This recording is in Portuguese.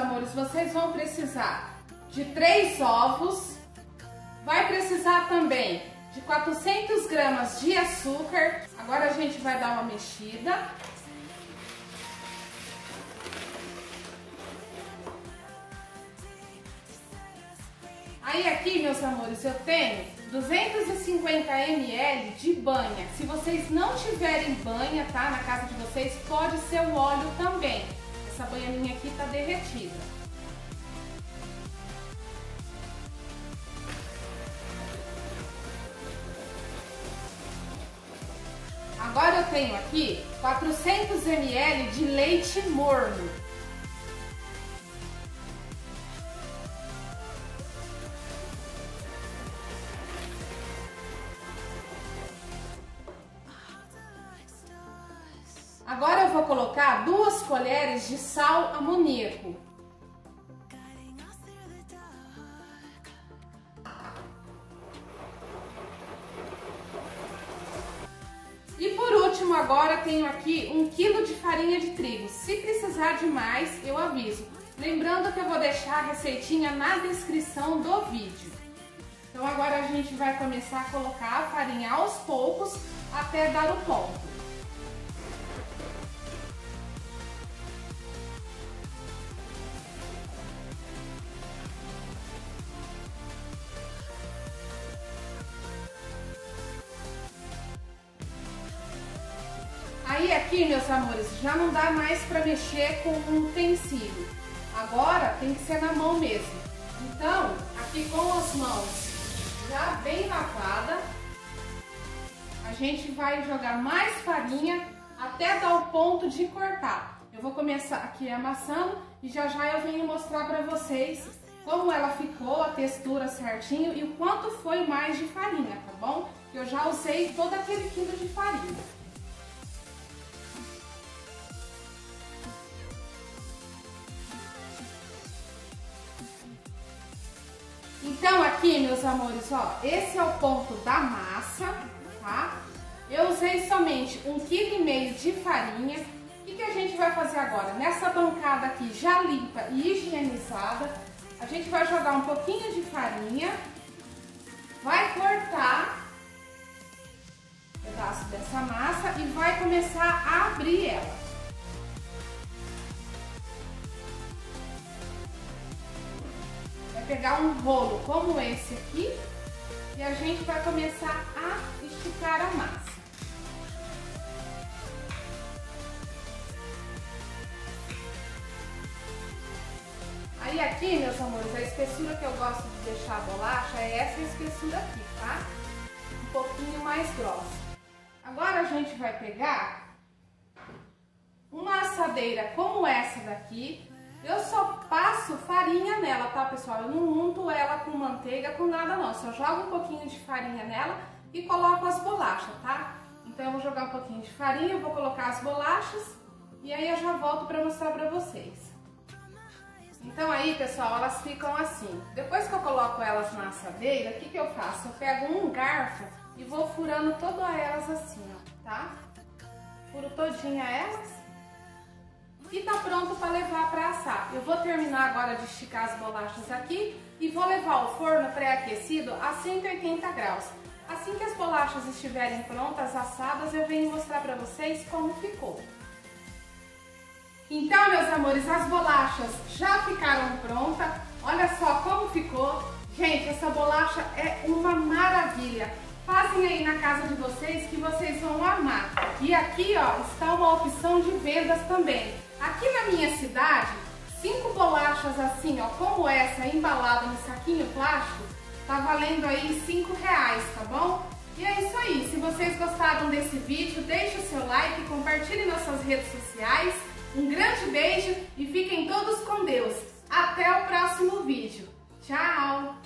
amores, vocês vão precisar de 3 ovos, vai precisar também de 400 gramas de açúcar. Agora a gente vai dar uma mexida. Aí aqui, meus amores, eu tenho 250 ml de banha. Se vocês não tiverem banha, tá, na casa de vocês, pode ser o óleo também. Essa banha minha aqui tá derretida. Agora eu tenho aqui 400 ml de leite morno. Agora eu vou colocar 2 colheres de sal amoníaco. E por último, agora tenho aqui 1 kg de farinha de trigo. Se precisar de mais, eu aviso. Lembrando que eu vou deixar a receitinha na descrição do vídeo. Então agora a gente vai começar a colocar a farinha aos poucos até dar o ponto. Aí aqui, meus amores, já não dá mais para mexer com um utensílio. Agora tem que ser na mão mesmo. Então, aqui com as mãos já bem lavadas, a gente vai jogar mais farinha até dar o ponto de cortar. Eu vou começar aqui amassando e já já eu venho mostrar para vocês como ela ficou, a textura certinho e o quanto foi mais de farinha, tá bom? Eu já usei todo aquele quilo de farinha. Então aqui, meus amores, ó, esse é o ponto da massa, tá? Eu usei somente 1,5 kg de farinha. O que a gente vai fazer agora? Nessa bancada aqui já limpa e higienizada, a gente vai jogar um pouquinho de farinha, vai cortar um pedaço dessa massa e vai começar a abrir ela. Pegar um rolo como esse aqui e a gente vai começar a esticar a massa. Aí aqui, meus amores, a espessura que eu gosto de deixar a bolacha é essa espessura aqui, tá? Um pouquinho mais grossa. Agora a gente vai pegar uma assadeira como essa daqui. Eu só passo farinha nela, tá, pessoal? Eu não unto ela com manteiga, com nada não. Só jogo um pouquinho de farinha nela e coloco as bolachas, tá? Então eu vou jogar um pouquinho de farinha, eu vou colocar as bolachas e aí eu já volto pra mostrar pra vocês. Então aí, pessoal, elas ficam assim. Depois que eu coloco elas na assadeira, o que eu faço? Eu pego um garfo e vou furando todas elas assim, ó, tá? Furo todinha elas. E tá pronto para levar para assar. Eu vou terminar agora de esticar as bolachas aqui e vou levar ao forno pré-aquecido a 180 graus. Assim que as bolachas estiverem prontas, assadas, eu venho mostrar para vocês como ficou. Então, meus amores, as bolachas já ficaram prontas. Olha só como ficou. Gente, essa bolacha é uma maravilha. Fazem aí na casa de vocês que vocês vão amar. E aqui, ó, está uma opção de vendas também. Aqui na minha cidade, 5 bolachas assim, ó, como essa, embalada no saquinho plástico, tá valendo aí R$5, tá bom? E é isso aí. Se vocês gostaram desse vídeo, deixe o seu like, compartilhe nas suas redes sociais. Um grande beijo e fiquem todos com Deus. Até o próximo vídeo. Tchau!